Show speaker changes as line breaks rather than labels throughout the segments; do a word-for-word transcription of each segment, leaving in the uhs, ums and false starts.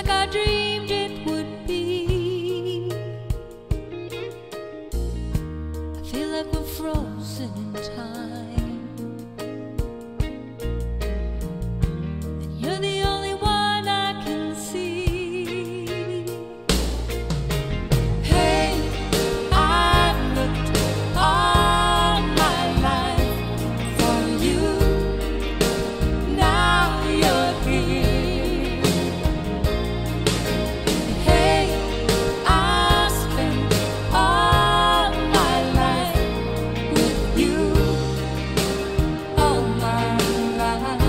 like I dreamed it would be. I feel like we're frozen in time, and you're the only one I can see. Hey, I've looked all my life for you. Now you're here. Hey, I spent all my life with you, all my life.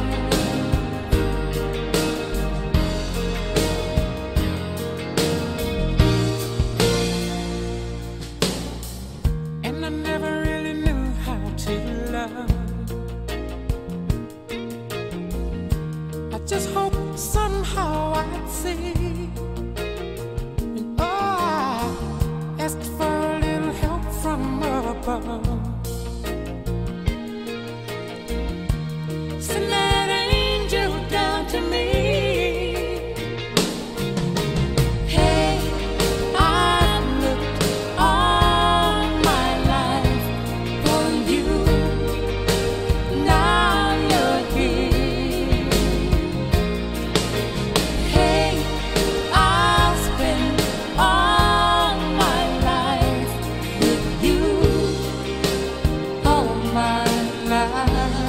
And I never really knew how to love. I just hope somehow I'd see. And oh, I asked for a little help from above. Send that angel down to me. Hey, I've looked all my life for you. Now you're here. Hey, I'll spend all my life with you, all my life.